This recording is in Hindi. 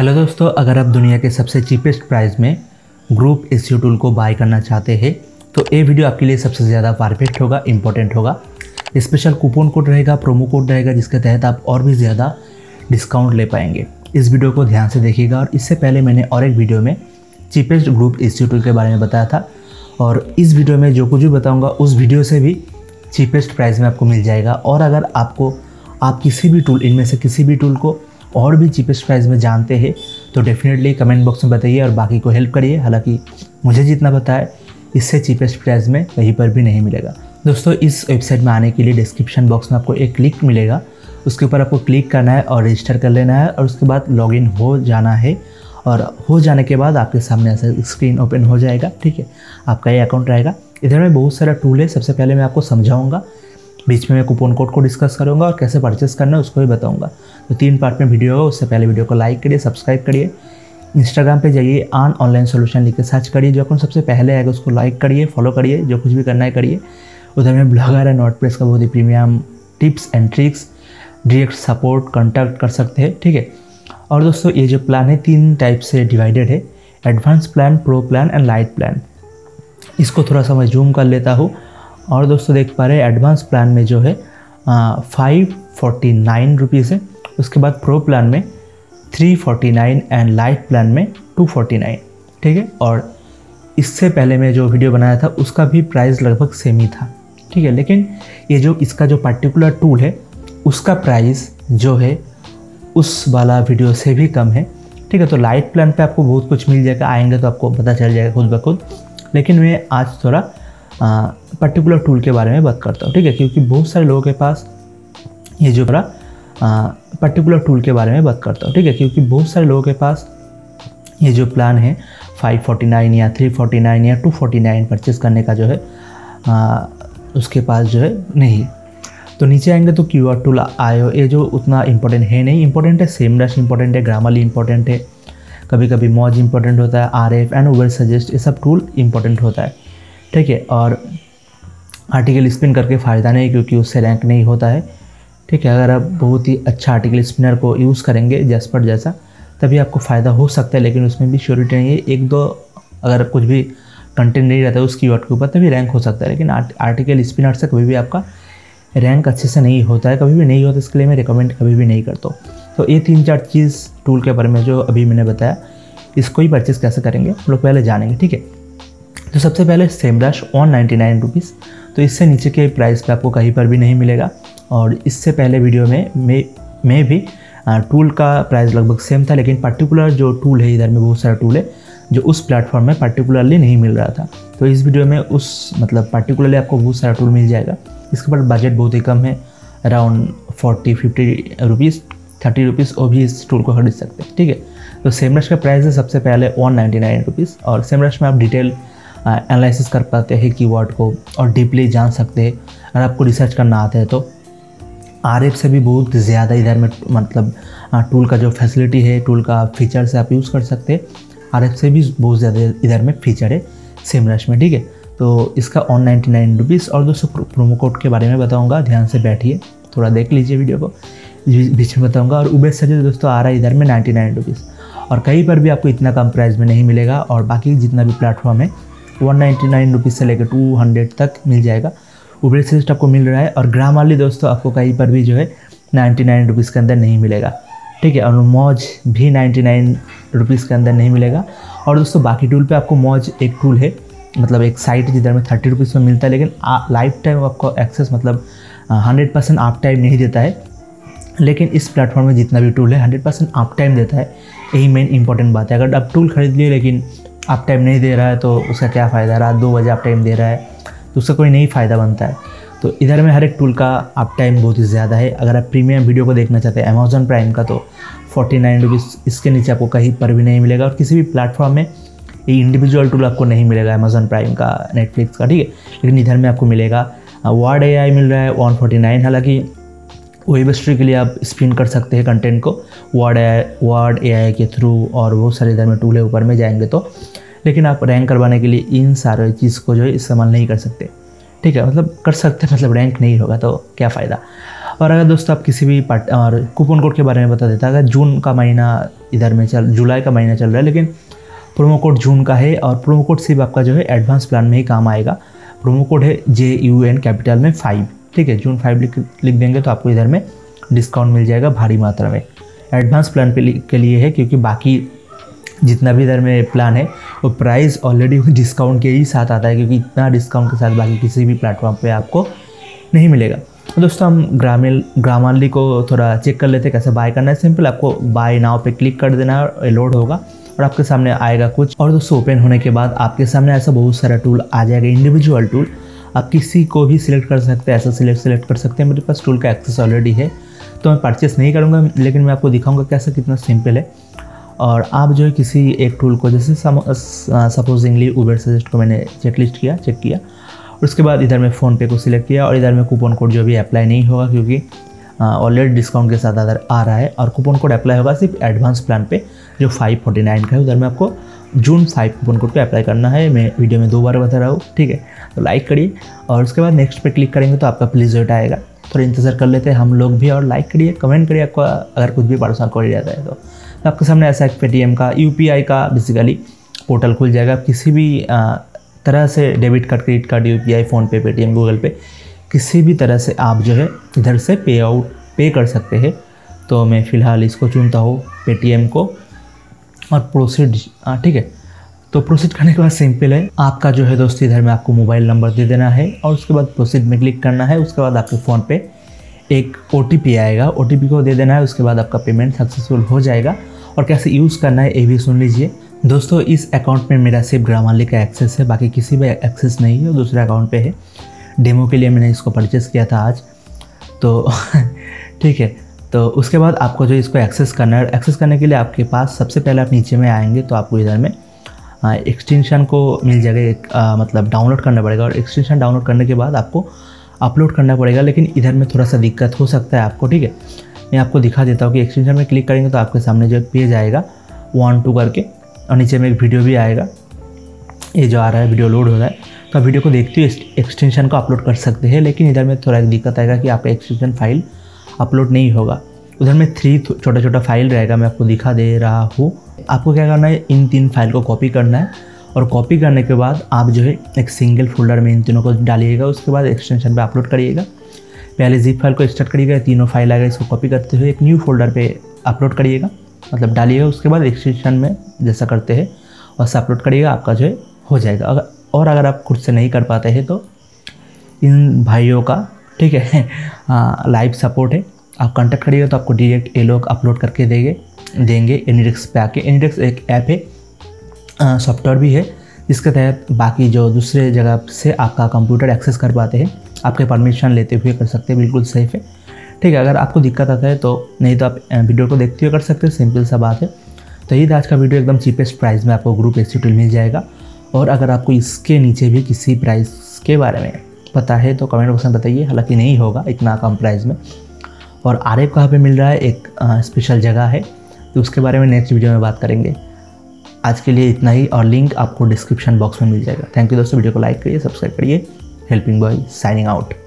हेलो दोस्तों, अगर आप दुनिया के सबसे चीपेस्ट प्राइस में ग्रुप एसईओ टूल को बाय करना चाहते हैं तो ये वीडियो आपके लिए सबसे ज़्यादा परफेक्ट होगा, इम्पोर्टेंट होगा। स्पेशल कूपन कोड रहेगा, प्रोमो कोड रहेगा, जिसके तहत आप और भी ज़्यादा डिस्काउंट ले पाएंगे। इस वीडियो को ध्यान से देखिएगा। और इससे पहले मैंने और एक वीडियो में चीपेस्ट ग्रुप एसईओ टूल के बारे में बताया था, और इस वीडियो में जो कुछ भी बताऊँगा उस वीडियो से भी चीपेस्ट प्राइस में आपको मिल जाएगा। और अगर आप किसी भी टूल, इनमें से किसी भी टूल को और भी चीपेस्ट प्राइस में जानते हैं तो डेफिनेटली कमेंट बॉक्स में बताइए और बाकी को हेल्प करिए। हालांकि मुझे जितना पता है इससे चीपेस्ट प्राइस में कहीं पर भी नहीं मिलेगा। दोस्तों, इस वेबसाइट में आने के लिए डिस्क्रिप्शन बॉक्स में आपको एक लिंक मिलेगा, उसके ऊपर आपको क्लिक करना है और रजिस्टर कर लेना है, और उसके बाद लॉगिन हो जाना है। और हो जाने के बाद आपके सामने ऐसा स्क्रीन ओपन हो जाएगा। ठीक है, आपका ये अकाउंट रहेगा। इधर में बहुत सारा टूल है। सबसे पहले मैं आपको समझाऊंगा, बीच में मैं कूपन कोड को डिस्कस करूंगा और कैसे परचेस करना है उसको भी बताऊंगा। तो 3 पार्ट में वीडियो होगा। उससे पहले वीडियो को लाइक करिए, सब्सक्राइब करिए, इंस्टाग्राम पे जाइए, अर्न ऑनलाइन सोल्यूशन लिख के सर्च करिए। जो अकाउंट सबसे पहले आएगा उसको लाइक करिए, फॉलो करिए, जो कुछ भी करना है करिए। उधर में ब्लॉगर है, नोटप्रेस का बहुत ही premium tips and tricks, direct support contact कर सकते हैं। ठीक है। और दोस्तों, ये जो प्लान है 3 टाइप से डिवाइडेड है, advance plan, pro plan and lite plan. इसको थोड़ा सा मैं जूम कर लेता हूँ। और दोस्तों देख पा रहे हैं एडवांस प्लान में जो है 549 रुपीज़ है। उसके बाद प्रो प्लान में 349 एंड लाइट प्लान में 249। ठीक है। और इससे पहले मैं जो वीडियो बनाया था उसका भी प्राइस लगभग सेम ही था। ठीक है। लेकिन ये जो इसका जो पर्टिकुलर टूल है उसका प्राइस जो है उस वाला वीडियो से भी कम है। ठीक है। तो लाइट प्लान पे आपको बहुत कुछ मिल जाएगा, आएंगे तो आपको पता चल जाएगा खुद ब खुद। लेकिन मैं आज थोड़ा पर्टिकुलर टूल के बारे में बात करता हूँ। ठीक है। क्योंकि बहुत सारे लोगों के पास ये जो पर्टिकुलर टूल के बारे में बात करता हूँ। ठीक है। क्योंकि बहुत सारे लोगों के पास ये जो प्लान है 549 या 349 या 249 परचेस करने का जो है उसके पास जो है नहीं। तो नीचे आएंगे तो क्यूआर टूल आयो, ये जो उतना इंपॉर्टेंट है नहीं। इंपॉर्टेंट है सेमरश, इंपॉर्टेंट है ग्रामरली, इंपॉर्टेंट है कभी कभी मौज इंपॉर्टेंट होता है, आरएफ एंड उबर सजेस्ट, ये सब टूल इंपॉर्टेंट होता है। ठीक है। और आर्टिकल स्पिन करके फ़ायदा नहीं, क्योंकि उससे रैंक नहीं होता है। ठीक है। अगर आप बहुत ही अच्छा आर्टिकल स्पिनर को यूज़ करेंगे जैस्पर जैसा, तभी आपको फ़ायदा हो सकता है। लेकिन उसमें भी श्योरिटी नहीं है। 1-2 अगर कुछ भी कंटेंट नहीं रहता है उस कीवर्ड के ऊपर तभी रैंक हो सकता है। लेकिन आर्टिकल स्पिनर से कभी भी आपका रैंक अच्छे से नहीं होता है, कभी भी नहीं होता। इसके लिए मैं रिकमेंड कभी भी नहीं करता हूँ। तो ये 3-4 चीज़ टूल के बारे में जो अभी मैंने बताया, इसको ही परचेस कैसे करेंगे हम लोग पहले जानेंगे। ठीक है। तो सबसे पहले सेमरश 199 रुपीज़। तो इससे नीचे के प्राइस पे आपको कहीं पर भी नहीं मिलेगा। और इससे पहले वीडियो में भी टूल का प्राइस लगभग सेम था, लेकिन पर्टिकुलर जो टूल है, इधर में बहुत सारा टूल है जो उस प्लेटफॉर्म में पर्टिकुलरली नहीं मिल रहा था। तो इस वीडियो में पर्टिकुलरली आपको बहुत सारा टूल मिल जाएगा। इसके बाद बजट बहुत ही कम है, अराउंड 40-50 रुपीज़, 30 रुपीज़, वो भी इस टूल को खरीद सकते हैं। ठीक है। तो सेमरश का प्राइस है सबसे पहले 199 रुपीज़। और सेमरश में आप डिटेल एनालिसिस कर पाते हैं कीवर्ड को और डीपली जान सकते हैं। अगर आपको रिसर्च करना आता है तो आरएफ से भी बहुत ज़्यादा इधर में टूल का जो फैसिलिटी है, टूल का फीचर से आप यूज़ कर सकते हैं। आरएफ से भी बहुत ज़्यादा इधर में फीचर है सेमरश में। ठीक है। तो इसका 199 रुपीज़। और दोस्तों प्रोमो कोड के बारे में बताऊँगा, ध्यान से बैठिए, थोड़ा देख लीजिए वीडियो को, बीच में बताऊँगा। और उबेर सजेस्ट दोस्तों आ रहा है इधर में 99 रुपीज़। और कहीं पर भी आपको इतना कम प्राइस में नहीं मिलेगा। और बाकी जितना भी प्लेटफॉर्म है 199 रुपीज़ से लेकर 200 तक मिल जाएगा। उबेर सजेस्ट आपको मिल रहा है। और ग्रामरली दोस्तों आपको कहीं पर भी जो है 99 रुपीज़ के अंदर नहीं मिलेगा। ठीक है। और मौज भी 99 रुपीज़ के अंदर नहीं मिलेगा। और दोस्तों बाकी टूल पे आपको मौज एक टूल है, मतलब एक साइट है जिधर में 30 रुपीज़ में मिलता है, लेकिन लाइफ टाइम आपको एक्सेस 100% आप टाइम नहीं देता है। लेकिन इस प्लेटफॉर्म में जितना भी टूल है 100% आप टाइम देता है। यही मेन इंपॉर्टेंट बात है। अगर आप टूल खरीद लिए लेकिन आप टाइम नहीं दे रहा है तो उसका क्या फ़ायदा। रात 2 बजे आप टाइम दे रहा है तो उसका कोई नहीं फ़ायदा बनता है। तो इधर में हर एक टूल का आप टाइम बहुत ही ज़्यादा है। अगर आप प्रीमियम वीडियो को देखना चाहते हैं अमेज़ॉन प्राइम का तो 49 रुपीज़, इसके नीचे आपको कहीं पर भी नहीं मिलेगा। और किसी भी प्लेटफॉर्म में ये इंडिविजुअल टूल आपको नहीं मिलेगा, अमेज़ॉन प्राइम का, नेटफ्लिक्स का। ठीक है। लेकिन इधर में आपको मिलेगा वर्ड एआई मिल रहा है 149। हालांकि वेब स्ट्री के लिए आप स्पिन कर सकते हैं कंटेंट को वर्ड एआई के थ्रू, और बहुत सारे इधर में टूल है ऊपर में जाएंगे तो। लेकिन आप रैंक करवाने के लिए इन सारे चीज़ को जो है इस्तेमाल नहीं कर सकते। ठीक है। मतलब कर सकते, मतलब रैंक नहीं होगा तो क्या फ़ायदा। और अगर दोस्तों आप किसी भी और कूपन कोड के बारे में बता देता, अगर जून का महीना इधर में जुलाई का महीना चल रहा है लेकिन प्रोमो कोड जून का है और प्रोमो कोड सिर्फ आपका जो है एडवांस प्लान में ही काम आएगा। प्रोमो कोड है JUN कैपिटल में 5, ठीक है, जून 5 लिख देंगे तो आपको इधर में डिस्काउंट मिल जाएगा भारी मात्रा में। एडवांस प्लान के लिए है, क्योंकि बाकी जितना भी इधर में प्लान है वो प्राइस ऑलरेडी डिस्काउंट के ही साथ आता है, क्योंकि इतना डिस्काउंट के साथ बाकी किसी भी प्लेटफॉर्म पे आपको नहीं मिलेगा। तो दोस्तों हम ग्रामरली को थोड़ा चेक कर लेते हैं कैसे बाय करना है। सिंपल आपको बाय नाउ पे क्लिक कर देना है, लोड होगा और आपके सामने आएगा कुछ। और दोस्तों ओपन होने के बाद आपके सामने ऐसा बहुत सारा टूल आ जाएगा, इंडिविजुअल टूल। आप किसी को भी सिलेक्ट कर सकते हैं, ऐसा सिलेक्ट कर सकते हैं। मेरे पास टूल का एक्सेस ऑलरेडी है तो मैं परचेस नहीं करूँगा, लेकिन मैं आपको दिखाऊँगा कैसे कितना सिंपल है। और आप जो है किसी एक टूल को, जैसे सपोजिंगली उबर सजेस्ट को मैंने चेक किया और उसके बाद इधर में फ़ोनपे को सिलेक्ट किया और इधर में कूपन कोड जो भी अप्लाई नहीं होगा, क्योंकि ऑलरेडी डिस्काउंट के साथ अगर आ रहा है। और कूपन कोड अप्लाई होगा सिर्फ एडवांस प्लान पे जो 549 का है, उधर में आपको जून 5 कूपन कोड पे अप्लाई करना है। मैं वीडियो में 2 बार बता रहा हूँ, ठीक है। तो लाइक करिए और उसके बाद नेक्स्ट पे क्लिक करेंगे तो आपका प्लीज़ रेट आएगा। थोड़ा इंतज़ार कर लेते हैं हम लोग भी और लाइक करिए, कमेंट करिए आपको अगर कुछ भी पर्सनल क्वेरी रहता है तो। आपके सामने ऐसा एक पेटीएम का UPI का बेसिकली पोर्टल खुल जाएगा। आप किसी भी तरह से debit card, credit card, UPI, PhonePe, Paytm, Google Pay, किसी भी तरह से आप जो है इधर से पे कर सकते हैं। तो मैं फ़िलहाल इसको चुनता हूँ, पेटीएम को, और प्रोसीड, ठीक है। तो प्रोसीड करने के बाद सिंपल है, आपका जो है दोस्त इधर में आपको मोबाइल नंबर दे देना है और उसके बाद प्रोसीड में क्लिक करना है। उसके बाद आपके फ़ोन पे एक OTP आएगा, OTP को दे देना है। उसके बाद आपका पेमेंट सक्सेसफुल हो जाएगा। और कैसे यूज़ करना है ये भी सुन लीजिए दोस्तों। इस अकाउंट में मेरा सिर्फ ग्रामरली का एक्सेस है, बाकी किसी भी एक्सेस नहीं है, दूसरे अकाउंट पे है। डेमो के लिए मैंने इसको परचेस किया था आज, तो ठीक है। तो उसके बाद आपको जो इसको एक्सेस करना है, एक्सेस करने के लिए आपके पास सबसे पहले आप नीचे में आएंगे तो आपको इधर में एक्सटेंशन को मिल जाएगा, मतलब डाउनलोड करना पड़ेगा। और एक्सटेंशन डाउनलोड करने के बाद आपको अपलोड करना पड़ेगा, लेकिन इधर में थोड़ा सा दिक्कत हो सकता है आपको, ठीक है। मैं आपको दिखा देता हूँ कि एक्सटेंशन में क्लिक करेंगे तो आपके सामने जो एक पेज आएगा 1 2 करके, और नीचे में एक वीडियो भी आएगा। ये जो आ रहा है वीडियो लोड हो रहा है, तो आप वीडियो को देखते हुए एक्सटेंशन को अपलोड कर सकते हैं। लेकिन इधर में थोड़ा एक दिक्कत आएगा कि आपका एक्सटेंशन फाइल अपलोड नहीं होगा। उधर में 3 छोटा फाइल रहेगा, मैं आपको दिखा दे रहा हूँ। आपको क्या करना है, इन 3 फाइल को कॉपी करना है और कॉपी करने के बाद आप जो है एक सिंगल फोल्डर में इन तीनों को डालिएगा। उसके बाद एक्सटेंशन पे अपलोड करिएगा। पहले zip फाइल को एक्सट्रैक्ट करिएगा, तीनों फाइल आएगा, इसको कॉपी करते हुए एक न्यू फोल्डर पे अपलोड करिएगा, मतलब डालिएगा। उसके बाद एक्सटेंशन में जैसा करते हैं वैसा अपलोड करिएगा, आपका जो है हो जाएगा। अगर आप खुद से नहीं कर पाते हैं तो इन भाइयों का, ठीक है, लाइव सपोर्ट है, आप कांटेक्ट करिएगा तो आपको डायरेक्ट ये लोग अपलोड करके देंगे एनीडेस्क पे आके। एनीडेस्क एक ऐप है, सॉफ्टवेयर भी है, जिसके तहत बाकी जो दूसरे जगह से आपका कंप्यूटर एक्सेस कर पाते हैं, आपके परमिशन लेते हुए कर सकते हैं, बिल्कुल सेफ़ है, ठीक है। अगर आपको दिक्कत आता है तो नहीं तो आप वीडियो को देखते हुए कर सकते हैं, सिंपल सा बात है। तो ये आज का वीडियो एकदम चीपेस्ट प्राइस में आपको ग्रुप AC टूल मिल जाएगा। और अगर आपको इसके नीचे भी किसी प्राइस के बारे में पता है तो कमेंट बॉक्स में बताइए, हालांकि नहीं होगा इतना कम प्राइस में। और RF कहाँ पे मिल रहा है, एक स्पेशल जगह है, तो उसके बारे में नेक्स्ट वीडियो में बात करेंगे। आज के लिए इतना ही, और लिंक आपको डिस्क्रिप्शन बॉक्स में मिल जाएगा। थैंक यू दोस्तों, वीडियो को लाइक करिए, सब्सक्राइब करिए। Helping boy signing out.